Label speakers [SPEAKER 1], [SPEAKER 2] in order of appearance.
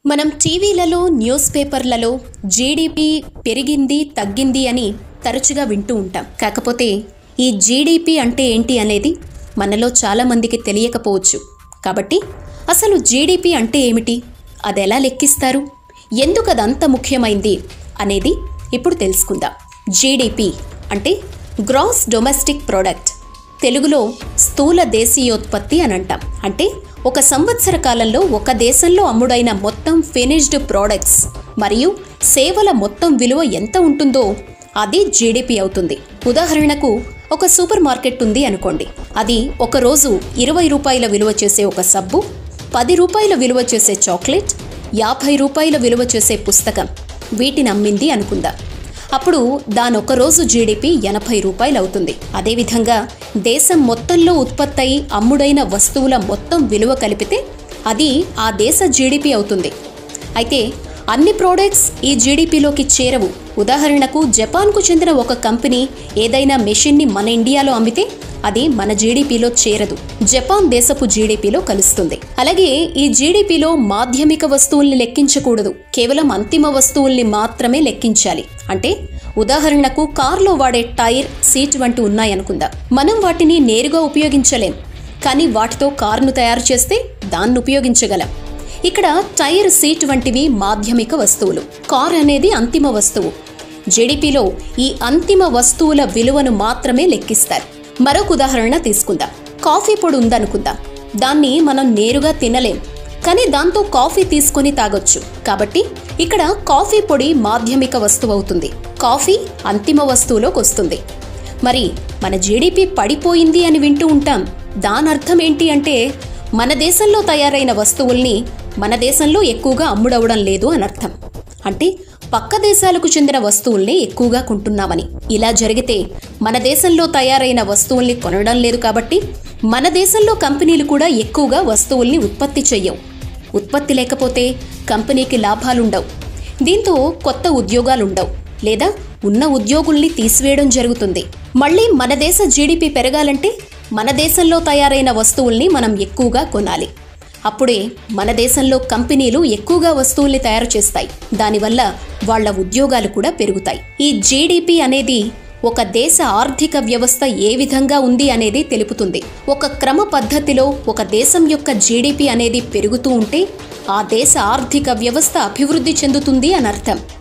[SPEAKER 1] మనం టీవీలలో న్యూస్ పేపర్లలో జీడీపీ పెరిగింది తగ్గింది అని తరచుగా వింటూ ఉంటాం. కాకపోతే ఈ జీడీపీ అంటే ఏంటి అనేది మనలో చాలా మందికి తెలియకపోవచ్చు. కాబట్టి అసలు జీడీపీ అంటే ఏమిటి, అది ఎలా లెక్కిస్తారు, ఎందుకు అదంత ముఖ్యమైంది అనేది ఇప్పుడు తెలుసుకుందాం. జీడీపీ అంటే గ్రాస్ డొమెస్టిక్ ప్రోడక్ట్, తెలుగులో స్థూల దేశీయోత్పత్తి అని అంటాం. అంటే ఒక సంవత్సర కాలంలో ఒక దేశంలో అమ్ముడైన మొత్తం ఫినిష్డ్ ప్రోడక్ట్స్ మరియు సేవల మొత్తం విలువ ఎంత ఉంటుందో అది జీడీపీ అవుతుంది. ఉదాహరణకు ఒక సూపర్ మార్కెట్ ఉంది అనుకోండి. అది ఒకరోజు 20 రూపాయల విలువ చేసే ఒక సబ్బు, 10 రూపాయల విలువ చేసే చాక్లెట్, 50 రూపాయల విలువ చేసే పుస్తకం వీటిని అమ్మింది అనుకుందాం. అప్పుడు దానొక రోజు జీడీపీ 80 రూపాయలు అవుతుంది. అదేవిధంగా దేశం మొత్తంలో ఉత్పత్తి అయి అమ్ముడైన వస్తువుల మొత్తం విలువ కలిపితే అది ఆ దేశ జీడీపీ అవుతుంది. అయితే అన్ని ప్రోడక్ట్స్ ఈ జీడీపీలోకి చేరవు. ఉదాహరణకు జపాన్కు చెందిన ఒక కంపెనీ ఏదైనా మెషిన్ని మన ఇండియాలో అమ్మితే అది మన జీడీపీలో చేరదు, జపాన్ దేశపు జీడీపీలో కలుస్తుంది. అలాగే ఈ జీడీపీలో మాధ్యమిక వస్తువుల్ని లెక్కించకూడదు, కేవలం అంతిమ వస్తువుల్ని మాత్రమే లెక్కించాలి. అంటే ఉదాహరణకు కార్లో వాడే టైర్, సీట్ వంటి ఉన్నాయనుకుందాం. మనం వాటిని నేరుగా ఉపయోగించలేం, కానీ వాటితో కారును తయారు చేస్తే దాన్ని ఉపయోగించగలం. ఇక్కడ టైర్, సీట్ వంటివి మాధ్యమిక వస్తువులు, కార్ అనేది అంతిమ వస్తువు. జీడీపీలో ఈ అంతిమ వస్తువుల విలువను మాత్రమే లెక్కిస్తారు. మరొక ఉదాహరణ తీసుకుందాం. కాఫీ పొడి ఉందనుకుందాం. దాన్ని మనం నేరుగా తినలేం, కానీ దాంతో కాఫీ తీసుకొని తాగొచ్చు. కాబట్టి ఇక్కడ కాఫీ పొడి మాధ్యమిక వస్తువు అవుతుంది, కాఫీ అంతిమ వస్తువులోకి వస్తుంది. మరి మన జీడీపీ పడిపోయింది అని వింటూ ఉంటాం. దాని అర్థం ఏంటి అంటే మన దేశంలో తయారైన వస్తువుల్ని మన దేశంలో ఎక్కువగా అమ్ముడవడం లేదు అని అర్థం. అంటే పక్క దేశాలకు చెందిన వస్తువుల్ని ఎక్కువగా కొంటున్నామని. ఇలా జరిగితే మన దేశంలో తయారైన వస్తువుల్ని కొనడం లేదు, కాబట్టి మన దేశంలో కంపెనీలు కూడా ఎక్కువగా వస్తువుల్ని ఉత్పత్తి చెయ్యవు. ఉత్పత్తి లేకపోతే కంపెనీకి లాభాలుండవు, దీంతో కొత్త ఉద్యోగాలుండవు, లేదా ఉన్న ఉద్యోగుల్ని తీసివేయడం జరుగుతుంది. మళ్ళీ మన దేశ జీడీపీ పెరగాలంటే మన దేశంలో తయారైన వస్తువుల్ని మనం ఎక్కువగా కొనాలి. అప్పుడే మన దేశంలో కంపెనీలు ఎక్కువగా వస్తువుల్ని తయారు చేస్తాయి. దానివల్ల వాళ్ళ ఉద్యోగాలు కూడా పెరుగుతాయి. ఈ జీడీపీ అనేది ఒక దేశ ఆర్థిక వ్యవస్థ ఏ విధంగా ఉంది అనేది తెలుపుతుంది. ఒక క్రమ పద్ధతిలో ఒక దేశం యొక్క జీడీపీ అనేది పెరుగుతూ ఉంటే ఆ దేశ ఆర్థిక వ్యవస్థ అభివృద్ధి చెందుతుంది అని అర్థం.